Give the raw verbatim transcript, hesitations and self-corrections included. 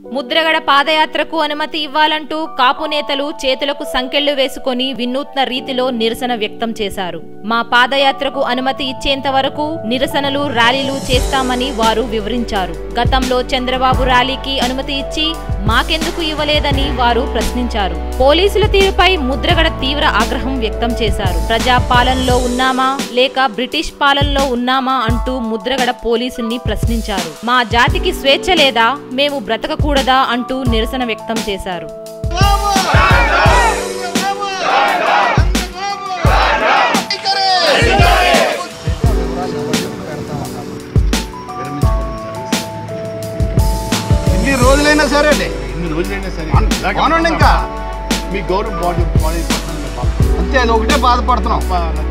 ముద్రగడ పాదయాత్రకు అనుమతి ఇవ్వాలంటూ కాపు నేతలు చేతులకు సంకెళ్లు వేసుకొని వినూత్న రీతిలో నిరసన వ్యక్తం చేశారు. మా పాదయాత్రకు అనుమతి ఇచ్చేంత వరకు నిరసనలు ర్యాలీలు చేస్తామని వారు వివరించారు. గతంలో చంద్రబాబు ర్యాలీకి అనుమతి ఇచ్చి మాకెందుకు ఇవ్వలేదని వారు ప్రశ్నించారు. పోలీసుల తీరుపై ముద్రగడ తీవ్ర ఆగ్రహం వ్యక్తం చేశారు. ప్రజా పాలనలో ఉన్నామా లేక బ్రిటిష్ పాలనలో ఉన్నామా అంటూ ముద్రగడ పోలీసుల్ని ప్రశ్నించారు. మా జాతికి స్వేచ్ఛ లేదా, మేము బ్రతకకూడదా అంటూ నిరసన వ్యక్తం చేశారు. ఇన్ని రోజులైనా సరే ఇన్ని రోజులైనా సరే అవునండి, ఇంకా మీ గౌరవ బాడీ బాడీ అంతే, అది ఒకటే బాధపడుతున్నాం.